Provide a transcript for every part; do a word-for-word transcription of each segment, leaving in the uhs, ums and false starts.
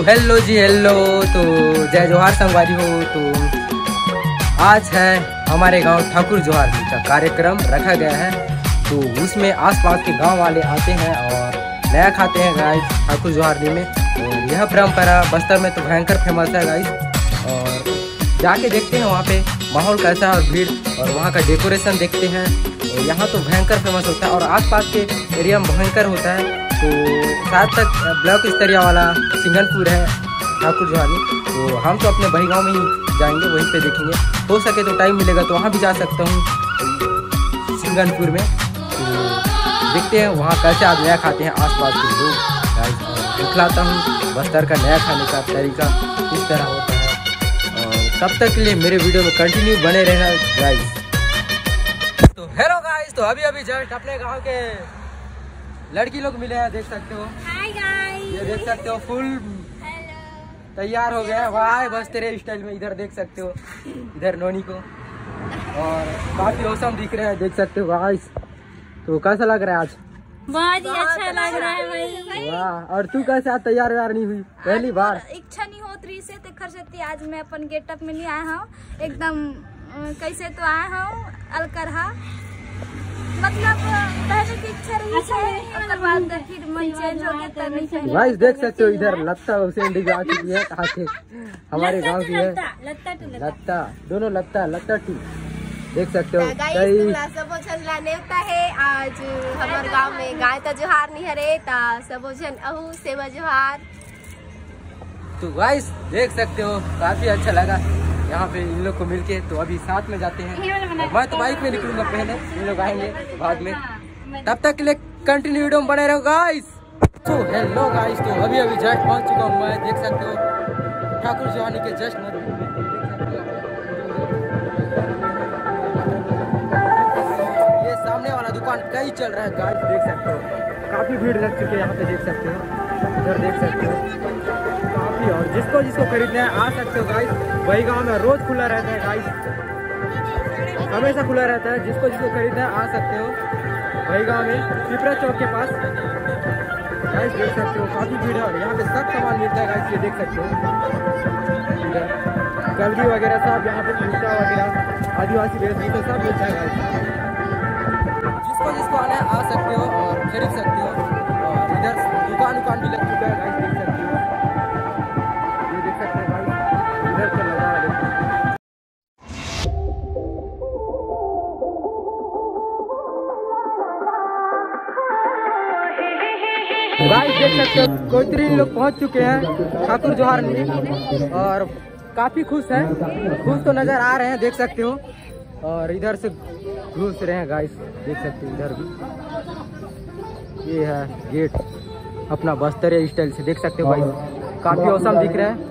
Hello जी hello. तो जय जोहार संगवारी हो। तो आज है हमारे गांव ठाकुर जोहार जी का कार्यक्रम रखा गया है। तो उसमें आसपास के गांव वाले आते हैं और नया खाते हैं गाइस ठाकुर जोहार जी में। और यह परंपरा बस्तर में तो भयंकर फेमस है गाइस। और जाके देखते हैं वहाँ पे माहौल कैसा है और भीड़ और वहाँ का डेकोरेशन देखते हैं। और यहाँ तो भयंकर फेमस होता है और आसपास के एरिया में भयंकर होता है। तो साथ तक ब्लॉक स्तरीय वाला सिंगनपुर है ठाकुर जोहार में। तो हम तो अपने भाई गाँव में ही जाएंगे, वहीं पे देखेंगे। हो सके तो टाइम मिलेगा तो वहाँ भी जा सकता हूँ सिंगनपुर में। तो देखते हैं वहाँ कैसे आज नया खाते हैं आसपास के लोग। दिखलाता हूँ बस्तर का नया खाने का तरीका किस तरह होता है। और तब तक के लिए मेरे वीडियो में कंटिन्यू बने रहना गाइस। तो हेलो गाइस, तो अभी अभी जस्ट अपने गांव के लड़की लोग मिले हैं, देख सकते हो। हाय गाइस, ये देख सकते हो फुल तैयार हो गया है। वाह बस तेरे स्टाइल में। इधर देख सकते हो, इधर नोनी को। और काफी औसम दिख रहे हैं, देख सकते हो गाइस। तो कैसा लग रहा है आज? बहुत ही अच्छा लग रहा है भाई। वाह। और तू कैसे आज तैयार व्यार नहीं हुई पहली बार? इच्छा नहीं होत रही से ते कर सकती। आज मैं अपन गेटअप में नहीं आया हूँ एकदम कैसे तो आया हूँ अलकरहा। मतलब पहले की इच्छा रही है, उसके बाद फिर मन चेंज हो गया तब नहीं पहले। गाइस देख सकते हो इधर लत्ता हुसैन डी आ चुकी है। कहाँ से? हमारे गांव की है। लत्ता टू लत्ता, दोनों लत्ता लत्ता टी देख सकते हो। कई सब झन नेवता है आज हमारे गांव में गाय तो जोहार नहीं हरे ता सब झन अहू सेवा जोहार। तो गाइस देख सकते हो काफी अच्छा लगा यहाँ पे इन लोग को मिलके। तो अभी साथ में जाते हैं। मैं तो बाइक में निकलूंगा पहले, इन लोग आएंगे बाद में। तब तक के लिए कंटिन्यू वीडियो में बने रहो गाइस। तो हेलो गाइस, तो अभी अभी जस्ट पहुंच चुका हूँ मैं, देख सकते हो ठाकुर जोहार के जस्ट में। ये सामने वाला दुकान कई चल रहा है गाइस, देख सकते हो। काफी भीड़ लग चुकी है यहाँ पे, देख सकते हो। इधर देख सकते हो काफी। और जिसको जिसको खरीदना है आ सकते हो गाइस। वही गांव में रोज खुला रहता है गाइस, हमेशा खुला रहता है। जिसको जिसको खरीदना है आ सकते हो वही गांव में पिपरा चौक के पास गाइस, देख सकते हो काफी भीड़ है। और यहाँ पे सब सामान मिलता है गाइस, ये देख सकते हो। गलगी वगैरह सब यहाँ पे कुर्ता वगैरह आदिवासी ड्रेस तो सब मिलता है गाइस। जिसको जिसको आना है आ सकते हो और खरीद सकते हो। और इधर दुकान दुकान भी लग चुका है गाइस, देख सकते हो। ये देख सकते हो गाइस, इधर का नजारा देखो। गाइस देख सकते हो कोई लोग पहुंच चुके हैं ठाकुर जोहार में और काफी खुश हैं। खुश तो नजर आ रहे हैं, देख सकते हो। और इधर से घुस रहे हैं गाइस, देख सकते हो। इधर भी ये है गेट अपना बस्तरिया स्टाइल से, देख सकते हो गाइस। काफी औसम दिख रहा है।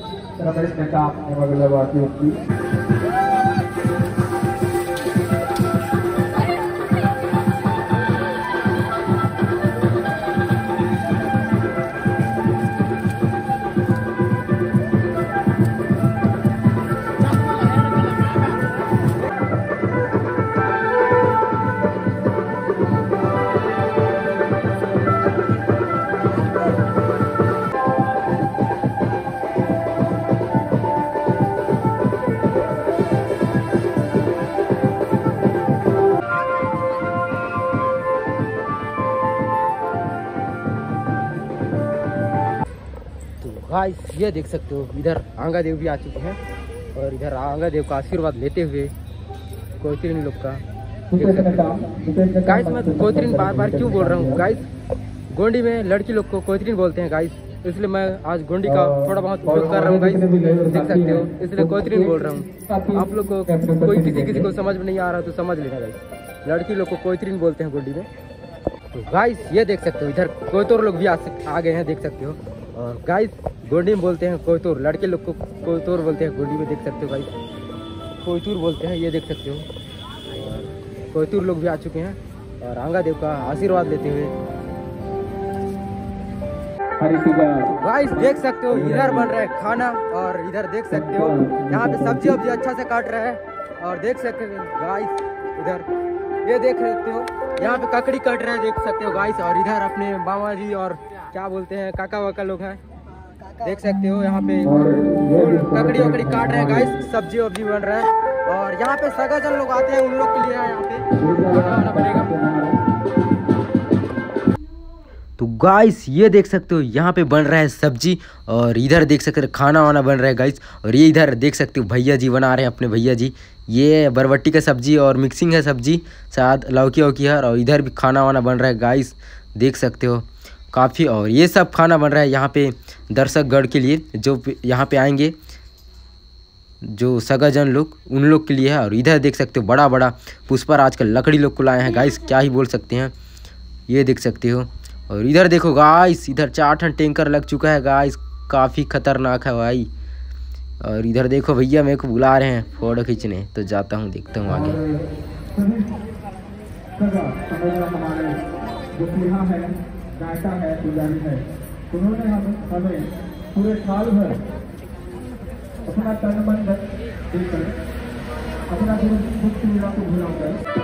गाइस ये देख सकते हो इधर आंगा देव भी आ चुके हैं। और इधर आंगा देव का आशीर्वाद लेते हुए कोतरीन लोग का देख सकते हो गाइस। मैं कोतरीन बार बार क्यों बोल रहा हूँ गाइस? गोंडी में लड़की लोग को कोतरीन बोलते हैं गाइस, इसलिए मैं आज गोंडी का थोड़ा बहुत उपयोग कर रहा हूँ गाइस, देख सकते हो। इसलिए कोतरीन बोल रहा हूँ। आप लोग को कोई किसी किसी को समझ में नहीं आ रहा तो समझ लेना गाइस। लड़की लोग को कोतरीन बोलते हैं गोंडी में। तो गाइस ये देख सकते हो इधर कोयतोर लोग भी आ, आ गए हैं, देख सकते हो। और गाइस गोंडी में बोलते हैं कोयतोर, लड़के लोग को कोयतोर बोलते हैं गोंडी में, देख सकते हो गाइस। कोयतूर बोलते हैं, ये देख सकते हो। और कोयतूर लोग भी आ चुके हैं और आंगा देव का आशीर्वाद लेते हुए। गाइस देख सकते हो इधर बन रहा है खाना और इधर देख सकते हो यहाँ पे सब्जी वब्जी अच्छा से काट रहा है। और देख सकते हो गाइस इधर ये देख सकते हो यहाँ पे ककड़ी कट रहे हैं, देख सकते हो गाइस। और इधर अपने मामा जी और क्या बोलते हैं काका वाका लोग हैं, देख सकते हो यहाँ पे ककड़ी वकड़ी काट रहे हैं गाइस, सब्जी वब्जी बन रहा है। और यहाँ पे सगाजन लोग आते हैं, उन लोग के लिए यहाँ पे खाना बनेगा। तो गाइस ये देख सकते हो यहाँ पे बन रहा है सब्जी, और इधर देख सकते हो खाना वाना बन रहा है गाइस। और ये इधर देख सकते हो भैया जी बना रहे हैं, अपने भैया जी। ये बरबट्टी का सब्जी और मिक्सिंग है सब्जी, शायद लौकी वौकी है। और इधर भी खाना वाना बन रहा है गाइस, देख सकते हो काफ़ी। और ये सब खाना बन रहा है यहाँ पे दर्शकगढ़ के लिए, जो यहाँ पे आएंगे जो सगाजन लोग, उन लोग के लिए है। और इधर देख सकते हो बड़ा बड़ा पुष्पराज का लकड़ी लोग को लाए हैं गाइस, क्या ही बोल सकते हैं, ये देख सकते हो। और इधर देखो गाइस, इधर चार टन टैंकर लग चुका है गाइस, काफ़ी खतरनाक है भाई। और इधर देखो भैया मेरे को बुला रहे हैं फोटो खींचने, तो जाता हूँ, देखता हूँ आगे। गायका है, पुजारी है, उन्होंने हम हमें पूरे साल भर अपना तन मन देकर अपना दुख पीड़ा को भुलाकर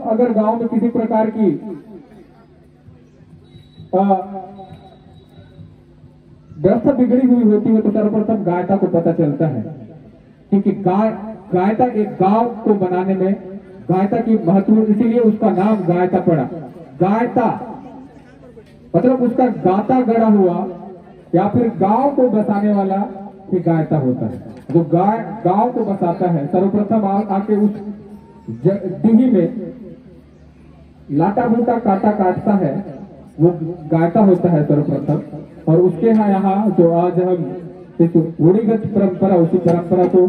अगर गांव में किसी प्रकार की व्यवस्था बिगड़ी हुई होती है तो सर्वप्रथम गायता को पता चलता है, क्योंकि गाय गायता एक गांव को बनाने में गायता की महत्व, इसीलिए उसका नाम गायता पड़ा। गायता मतलब उसका गाता गड़ा हुआ या फिर गांव को बसाने वाला ही गायता होता है। जो गाय गांव को बसाता है, सर्वप्रथम आ, आके उस डिही में लाटा बूटा काटा काटता है, वो गायता होता है सर्वप्रथम। और उसके यहाँ यहाँ जो आज हम इस रूढ़िगत परंपरा, उसी परंपरा को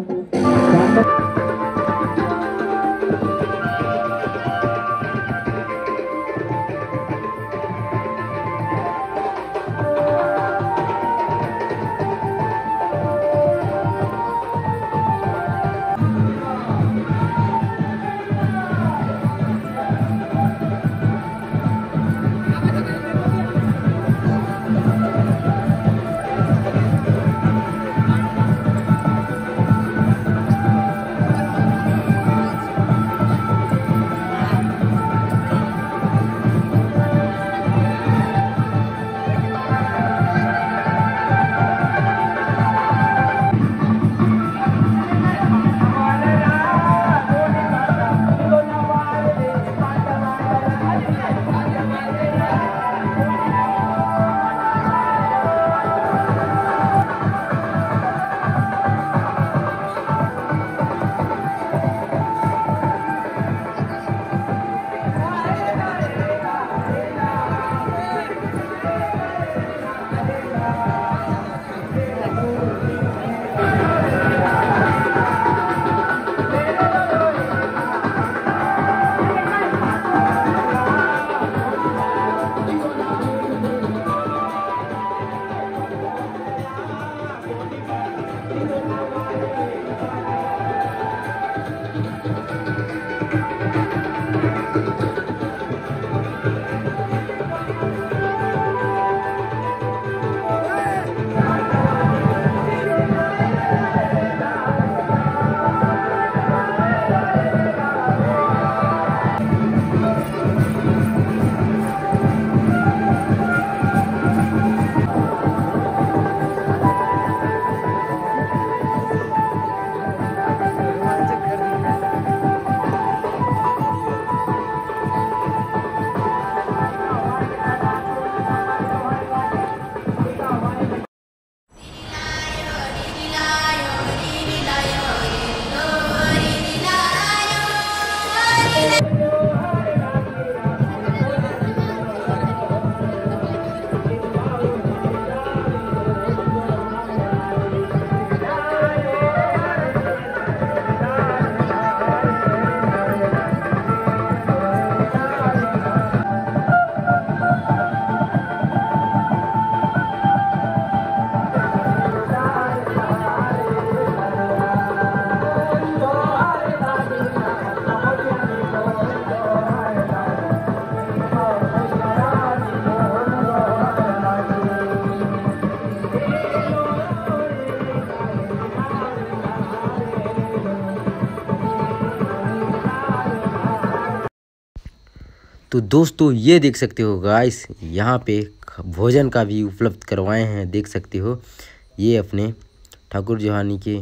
तो दोस्तों ये देख सकते हो गाइस, यहाँ पे भोजन का भी उपलब्ध करवाए हैं, देख सकते हो। ये अपने ठाकुर जोहानी के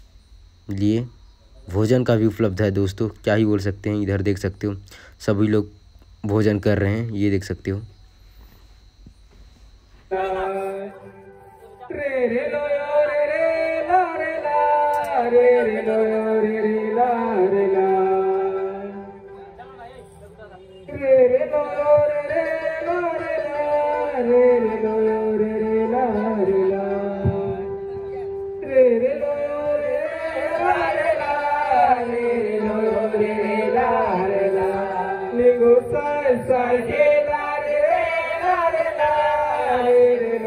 लिए भोजन का भी उपलब्ध है दोस्तों, क्या ही बोल सकते हैं। इधर देख सकते हो सभी लोग भोजन कर रहे हैं, ये देख सकते हो।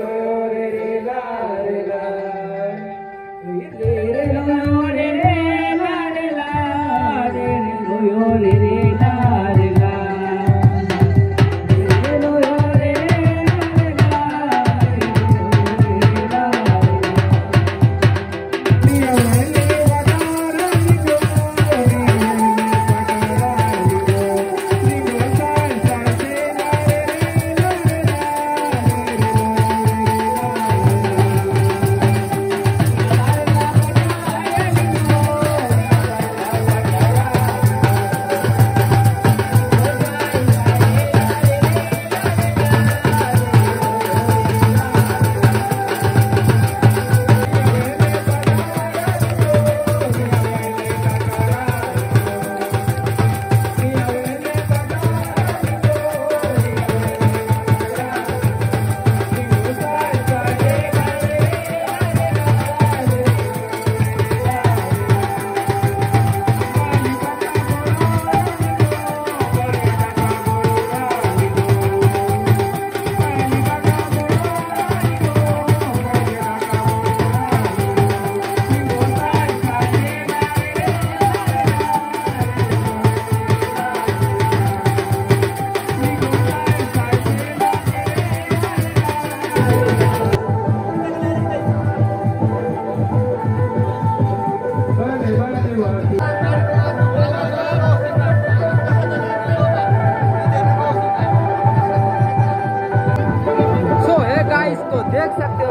रे रे रे रे रे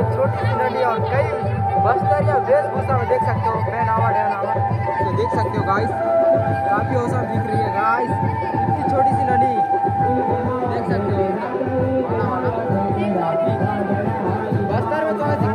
छोटी सी नदी और कई बस्तर या वेशभूषा में देख सकते हो पहनावा ढहनावा, तो देख सकते हो गाइस काफी औसम दिख रही है गाइस। इतनी छोटी सी नदी देख सकते हो। बस्तर में तो